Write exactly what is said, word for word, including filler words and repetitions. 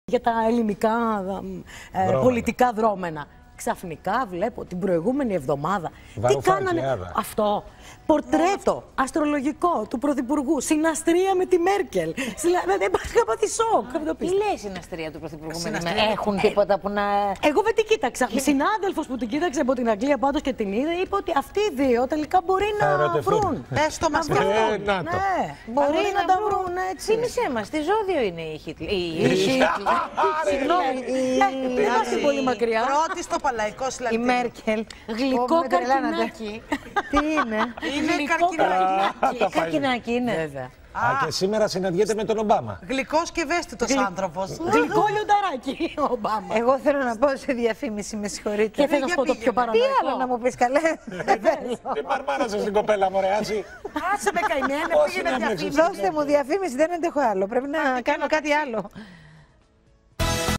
για τα ελληνικά ε, πολιτικά δρόμενα. Ξαφνικά βλέπω την προηγούμενη εβδομάδα. Τι κάνανε αυτό. Πορτρέτο αστρολογικό του Πρωθυπουργού. Συναστρία με τη Μέρκελ. Δηλαδή είχα πάθει σοκ. Τι λέει η συναστρία του Πρωθυπουργού με τη Μέρκελ? Έχουν τίποτα που να. Εγώ δεν την κοίταξα. Συνάδελφος που την κοίταξε από την Αγγλία πάντως και την είδε, είπε ότι αυτοί οι δύο τελικά μπορεί να βρουν. Έστω μας και αυτό. Μπορεί να τα βρουν έτσι. Θύμησέ μας, τι ζώδιο είναι η Χίτλερ? Συγγνώμη, δεν είμαστε πολύ μακριά. Πρώτη στο Παλαϊκό Συλλαλητήριο. Η Μέρκελ. Γλυκό καρκινάκι. Τι είναι? Είναι καρκινάκι. Καρκινάκι είναι. Βέβαια. Α, και σήμερα συναντιέται με τον Ομπάμα. Γλυκός και ευαίσθητος άνθρωπος. Γλυκό λιονταράκι ο Ομπάμα. Εγώ θέλω να πω σε διαφήμιση, με συγχωρείτε. Και θέλω να σου πω το πιο παρανοϊκό. Τι άλλο να μου πεις, καλέ? Τι παρμάρασες την κοπέλα, μωρέ, Άση. Άσε με καημένη, πήγαινε διαφήμιση. Δώστε μου διαφήμιση, δεν αντέχω άλλο. Πρέπει να κάνω κάτι άλλο.